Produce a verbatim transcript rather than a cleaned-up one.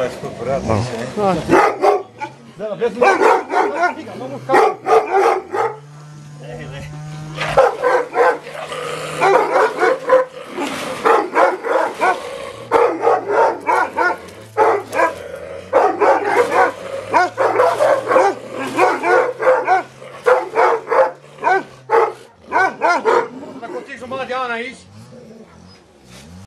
Teraz poprawia się. Dobra, bez mnie. Vamos ficar. Tá contigo, Mariana, é isso?